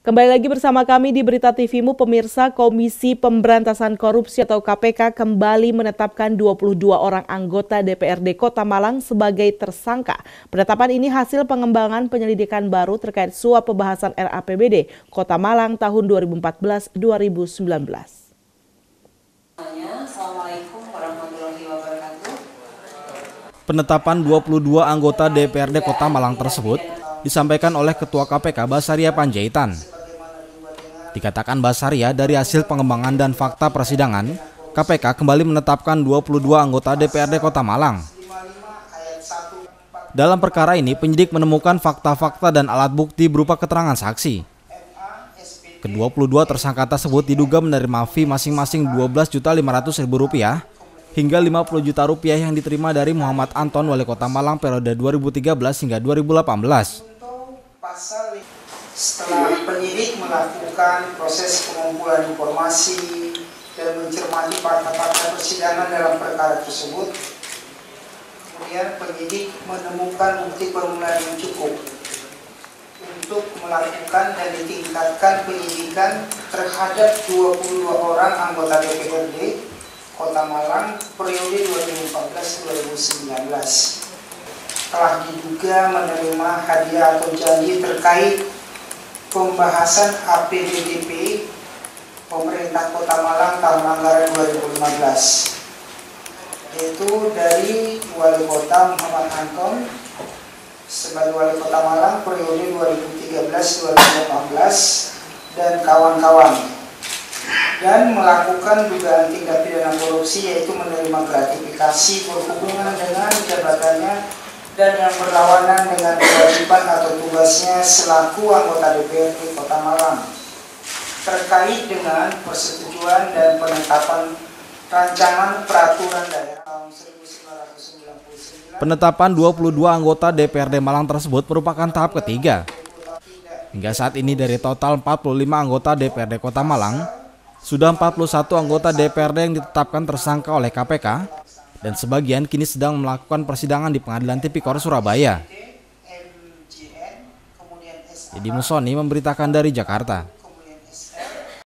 Kembali lagi bersama kami di Berita TV-mu, pemirsa. Komisi Pemberantasan Korupsi atau KPK kembali menetapkan 22 orang anggota DPRD Kota Malang sebagai tersangka. Penetapan ini hasil pengembangan penyelidikan baru terkait suap pembahasan RAPBD Kota Malang tahun 2014-2019. Assalamualaikum warahmatullahi wabarakatuh. Penetapan 22 anggota DPRD Kota Malang tersebut disampaikan oleh Ketua KPK Basaria Panjaitan. Dikatakan Basaria, dari hasil pengembangan dan fakta persidangan, KPK kembali menetapkan 22 anggota DPRD Kota Malang. Dalam perkara ini, penyidik menemukan fakta-fakta dan alat bukti berupa keterangan saksi. Ke-22 tersangka tersebut diduga menerima fee masing-masing Rp12.500.000 hingga Rp50 juta yang diterima dari Muhammad Anton, Wali Kota Malang periode 2013 hingga 2018. Setelah penyidik melakukan proses pengumpulan informasi dan mencermati fakta-fakta persidangan dalam perkara tersebut, kemudian penyidik menemukan bukti permulaan yang cukup untuk melakukan dan ditingkatkan penyidikan terhadap 22 orang anggota DPRD Kota Malang periode 2014-2019. Telah diduga menerima hadiah atau janji terkait pembahasan APBDP pemerintah Kota Malang tahun anggaran 2015, yaitu dari Wali Kota Muhammad Anton sebagai Wali Kota Malang periode 2013-2018 dan kawan-kawan, dan melakukan dugaan tindak pidana korupsi, yaitu menerima gratifikasi berhubungan dengan jabatannya dan yang berlawanan dengan kewajiban atau tugasnya selaku anggota DPRD Kota Malang terkait dengan persetujuan dan penetapan rancangan peraturan daerah tahun 1999. Penetapan 22 anggota DPRD Malang tersebut merupakan tahap ketiga. Hingga saat ini dari total 45 anggota DPRD Kota Malang, sudah 41 anggota DPRD yang ditetapkan tersangka oleh KPK, dan sebagian kini sedang melakukan persidangan di Pengadilan Tipikor Surabaya. Deddy Musoni memberitakan dari Jakarta.